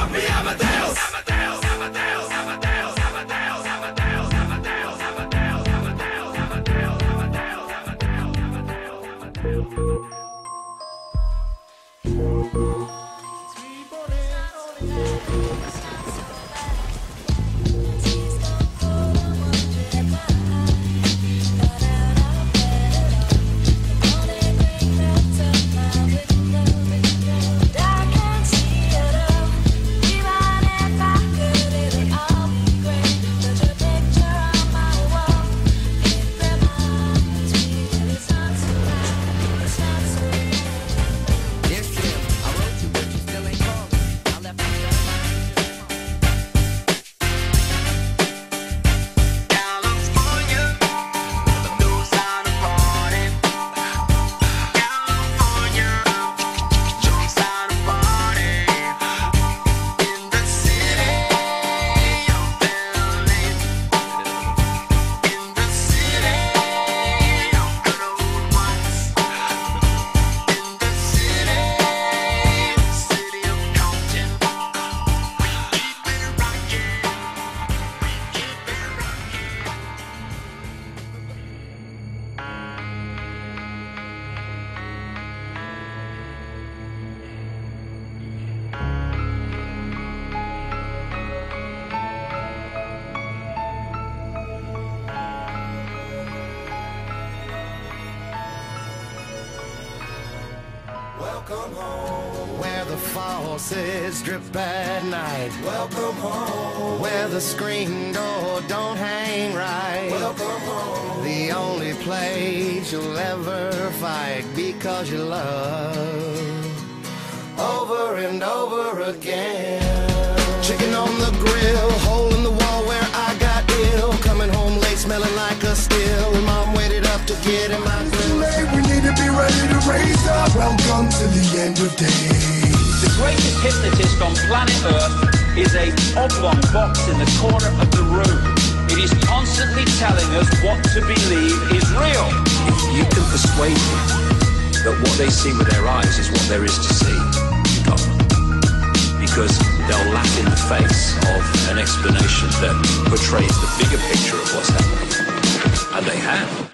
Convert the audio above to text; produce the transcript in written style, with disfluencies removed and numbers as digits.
Welcome home, where the faucets drip at night. Welcome home, where the screen door don't hang right. Welcome home, the only place you'll ever fight because you love over and over again. Chicken on the grill, hole in the wall where I got ill. Coming home late, smelling like a still. Mom waited up to get in my grill. We need to be ready to raise up. Welcome to the end of days. The greatest hypnotist on planet Earth is a oblong box in the corner of the room. It is constantly telling us what to believe is real. If you can persuade them that what they see with their eyes is what there is to see, you can't. Because they'll laugh in the face of an explanation that portrays the bigger picture of what's happening. And they have.